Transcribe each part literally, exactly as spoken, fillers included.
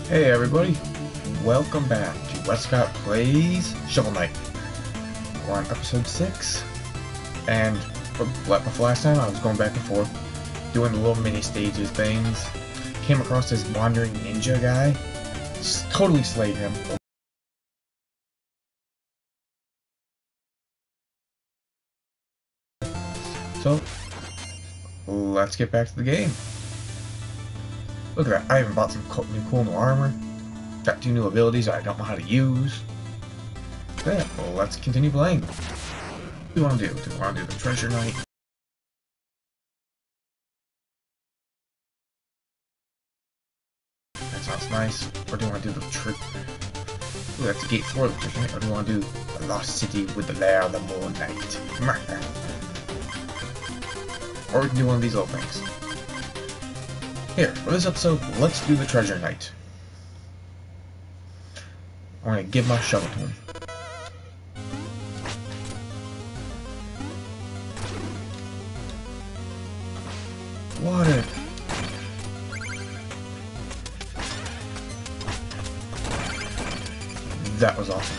Hey everybody, welcome back to Westcott Plays Shovel Knight. We're on episode six, and like before last time I was going back and forth, doing the little mini stages things, came across this wandering ninja guy, S totally slayed him. So, let's get back to the game. Look at that, I even bought some new cool new armor. Got two new abilities I don't know how to use. Yeah, well, let's continue playing. What do we want to do? Do we want to do the Treasure Knight? That sounds nice. Or do we want to do the trip? Ooh, that's gate four of the Treasure Knight. Or do we want to do the Lost City with the Lair of the Moon Knight? Or we can do one of these little things. Here, for this episode, let's do the Treasure Knight. I'm gonna give my shovel to him. Water! That was awesome.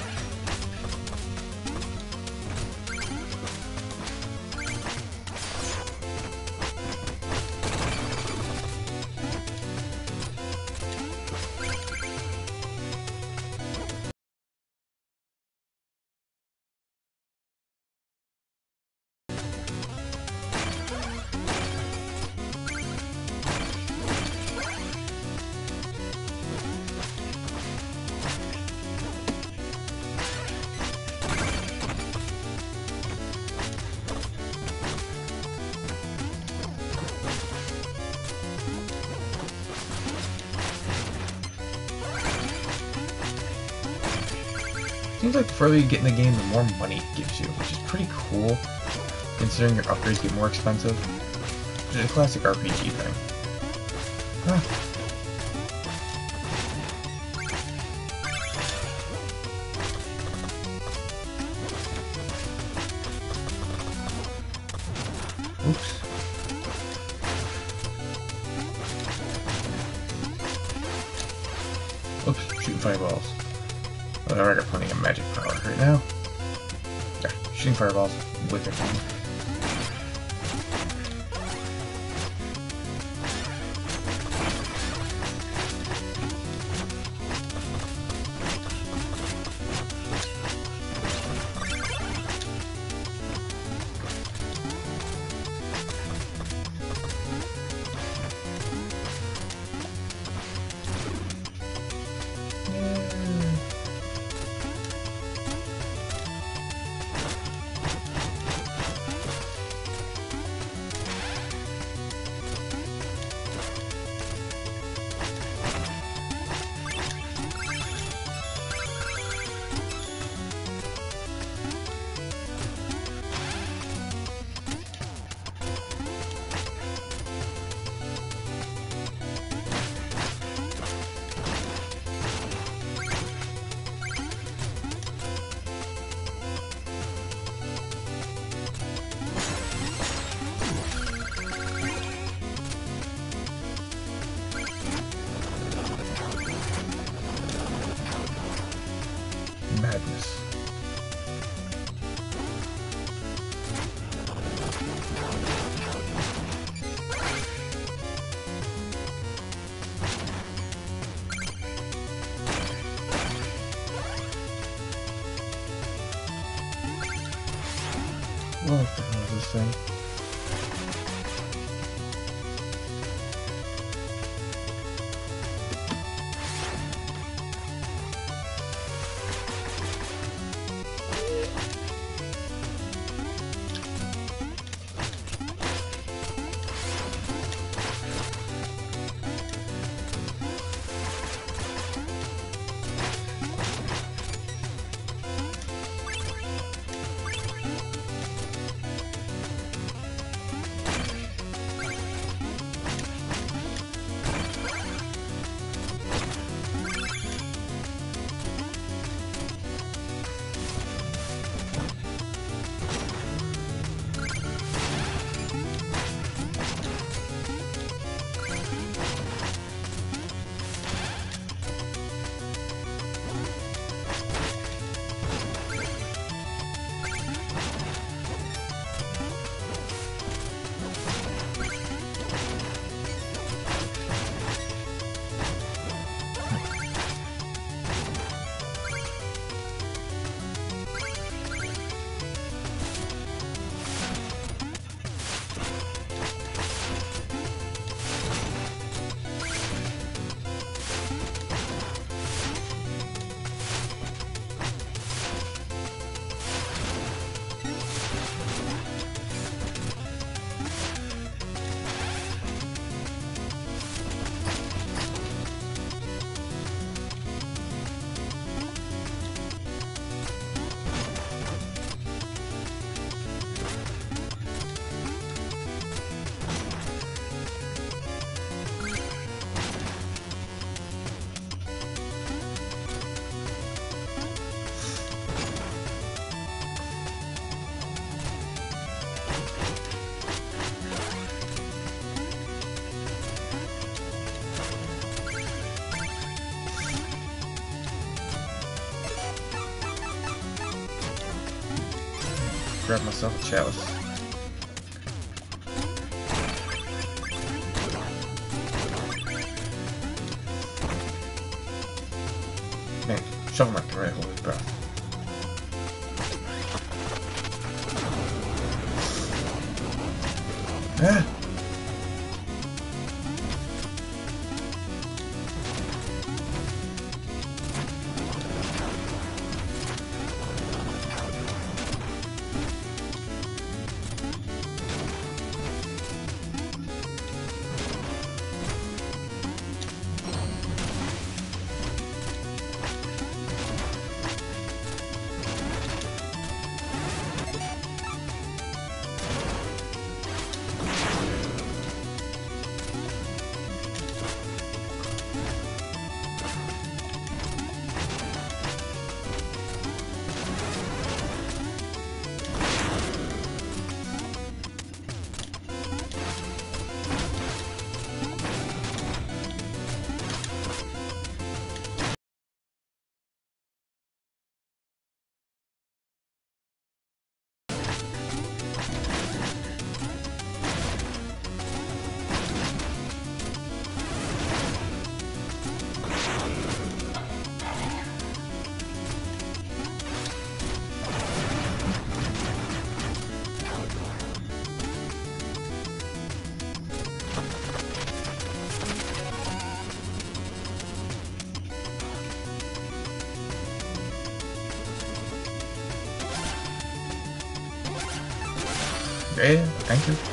Seems like the further you get in the game, the more money it gives you, which is pretty cool, considering your upgrades get more expensive. Which is a classic R P G thing. Huh. Oops. Oops, shooting fireballs. Whatever, I got plenty of magic power right now. Yeah, shooting fireballs with it. Madness. What the hell is this thing? grab myself a chalice. Man, Shovel Knight can really hold his breath. Ah! Yeah, thank you.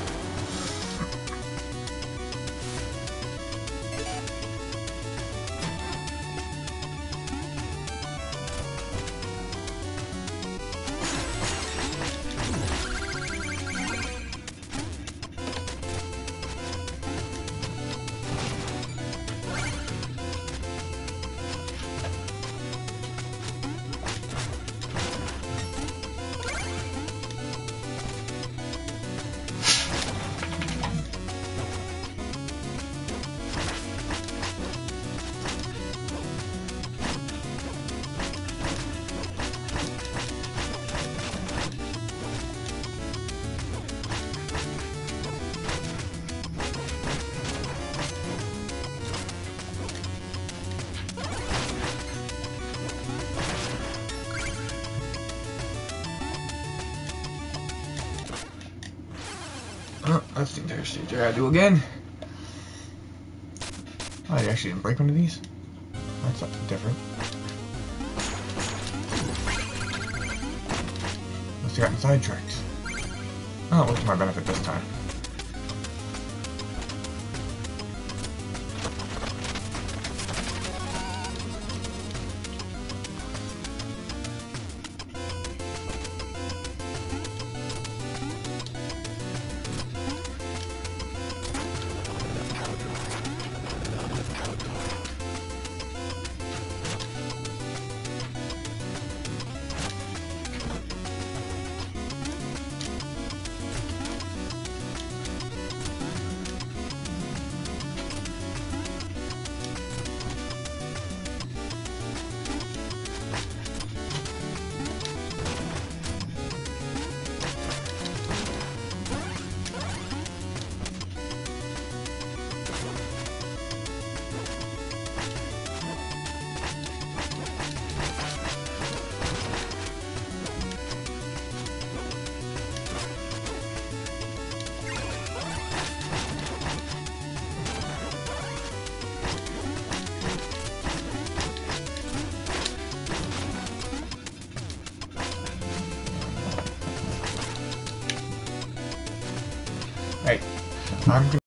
Oh, that's the entire stage I gotta do again. Oh, I actually didn't break one of these. That's something different. Must have gotten sidetracked. Oh, it was to my benefit this time. Hey, I'm gonna